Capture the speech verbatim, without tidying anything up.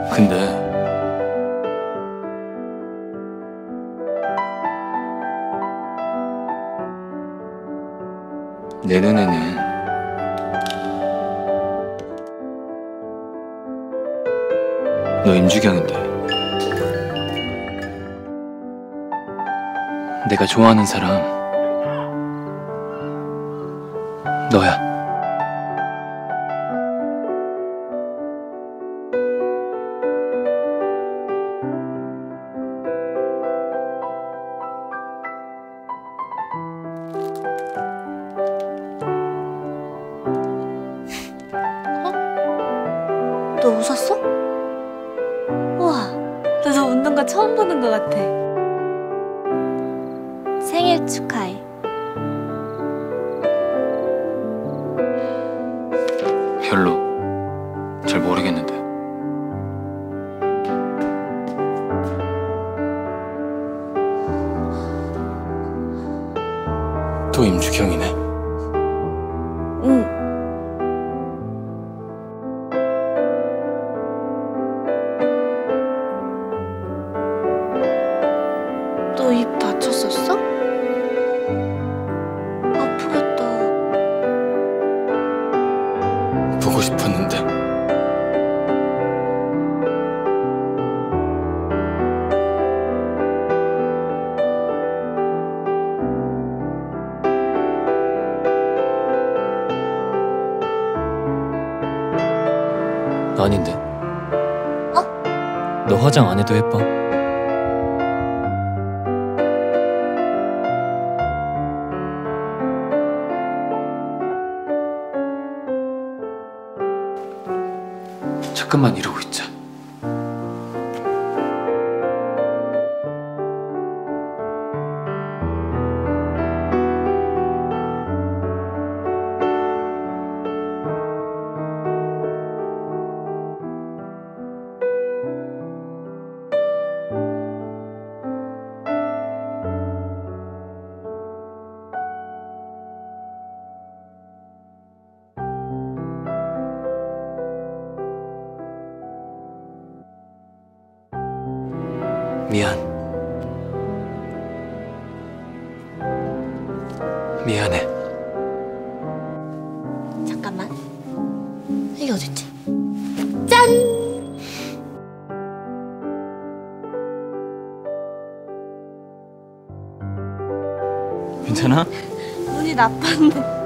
근데 내 눈에는 너 임주경인데 내가 좋아하는 사람 너야. 너 웃었어? 우와, 나 너 웃는 거 처음 보는 것 같아. 생일 축하해. 별로 잘 모르겠는데. 또 임주경이네. 응. 너 입 다쳤었어? 아프겠다. 보고 싶었는데. 아닌데. 어? 너 화장 안 해도 예뻐. 잠깐만 이러고 있자. 미안. 미안해. 잠깐만. 이게 어딨지? 짠! 괜찮아? 눈이 나빴네.